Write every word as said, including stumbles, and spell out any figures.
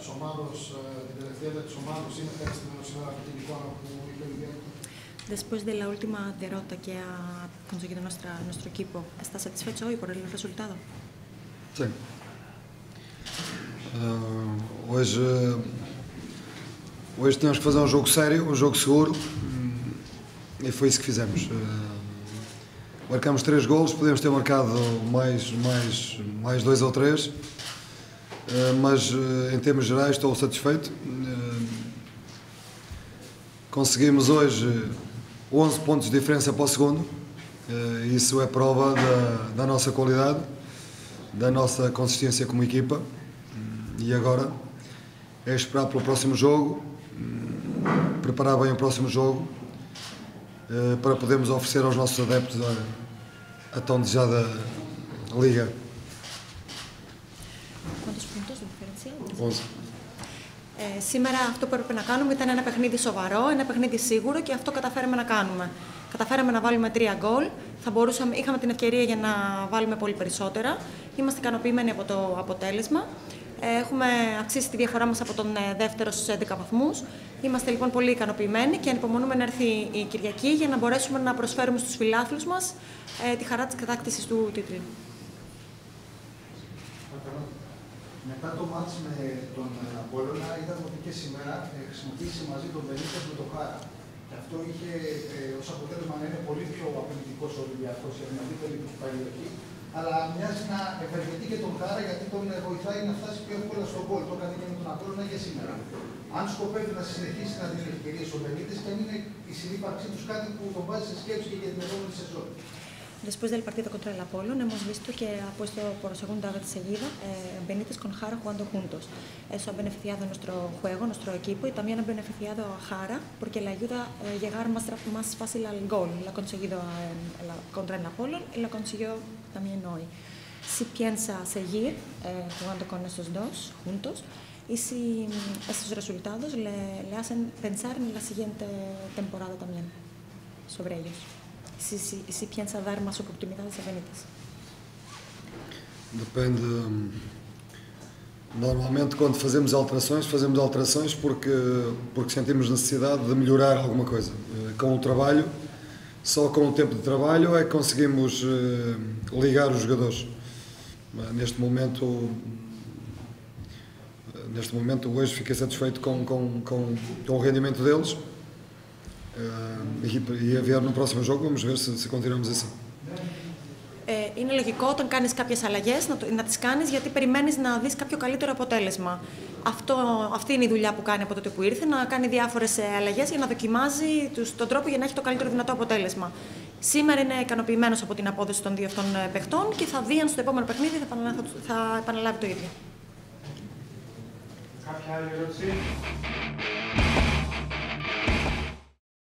της ομάδος, την τελευταία της ομάδος, είναι ευχαριστημένο σήμερα από την εικόνα που είχε ο Ολυμπιακός? Después de la última derrota que ha conseguido nuestra, nuestro equipo, ¿está satisfecho hoy por el resultado? Sim. Uh, hoje, hoje tínhamos que fazer um jogo sério, um jogo seguro, e foi isso que fizemos. Uh, marcamos três golos, podíamos ter marcado mais, mais, mais dois ou três, uh, mas uh, em termos gerais estou satisfeito. Uh, conseguimos hoje onze pontos de diferença para o segundo, uh, isso é prova da, da nossa qualidade, da nossa consistência como equipa, e agora é esperar pelo próximo jogo, preparar bem o próximo jogo, para podermos oferecer aos nossos adeptos a, a tão desejada Liga. Quantos pontos de diferença? onze. Ε, σήμερα αυτό που έπρεπε να κάνουμε ήταν ένα παιχνίδι σοβαρό, ένα παιχνίδι σίγουρο και αυτό καταφέραμε να κάνουμε. Καταφέραμε να βάλουμε τρία γκολ, θα μπορούσαμε, είχαμε την ευκαιρία για να βάλουμε πολύ περισσότερα. Είμαστε ικανοποιημένοι από το αποτέλεσμα. Έχουμε αξίσει τη διαφορά μας από τον δεύτερο στους έντεκα βαθμούς. Είμαστε λοιπόν πολύ ικανοποιημένοι και ανυπομονούμε να έρθει η Κυριακή για να μπορέσουμε να προσφέρουμε στους φιλάθλους μας ε, τη χαρά της κατάκτησης του τίτλου. Μετά το μάτς με τον Απόλλωνα, είδαμε ότι και σήμερα χρησιμοποίησε μαζί τον Μπενίτες με τον Χάρα. Και αυτό είχε ε, ως αποτέλεσμα να είναι πολύ πιο απαιτητικός ο Ολυμπιακός για την αντίπαλη που πάει εκεί. Αλλά μοιάζει να ευεργετεί και τον Χάρα γιατί τον βοηθάει να φτάσει πιο εύκολα στον γκολ. Το έκανε και με τον Απόλλωνα και σήμερα. Αν σκοπεύει να συνεχίσει να δίνει ευκαιρίες ο Μπενίτες και αν είναι η συνύπαρξή τους κάτι που τον βάζει σε σκέψη και για την επόμενη σεζόν. Después del partido contra el Apolo, hemos visto que ha puesto por segunda vez seguida eh, Benítez con Jara jugando juntos. Eso ha beneficiado nuestro juego, nuestro equipo y también ha beneficiado a Jara porque le ayuda a eh, llegar más, más fácil al gol. Lo ha conseguido en, en la, contra el Apolo y lo consiguió también hoy. Si piensa seguir eh, jugando con estos dos juntos y si estos resultados le, le hacen pensar en la siguiente temporada también sobre ellos. Se, se, se piensa dar más oportunidades a Benítez? Depende. Normalmente, quando fazemos alterações, fazemos alterações porque, porque sentimos necessidade de melhorar alguma coisa. Com o trabalho, só com o tempo de trabalho é que conseguimos ligar os jogadores. Neste momento, neste momento hoje fiquei satisfeito com, com, com, com o rendimento deles. Uh, e a ver no próximo jogo, vamos ver se, se continuamos assim. Ε, είναι λογικό όταν κάνεις κάποιες αλλαγές να, να τις κάνεις γιατί περιμένεις να δεις κάποιο καλύτερο αποτέλεσμα. Αυτό, αυτή είναι η δουλειά που κάνει από τότε που ήρθε, να κάνει διάφορες αλλαγές για να δοκιμάζει τους, τον τρόπο για να έχει το καλύτερο δυνατό αποτέλεσμα. Σήμερα είναι ικανοποιημένος από την απόδοση των δύο αυτών παιχτών και θα δει αν στο επόμενο παιχνίδι θα, θα, θα επαναλάβει το ίδιο. Κάποια άλλη ερώτηση?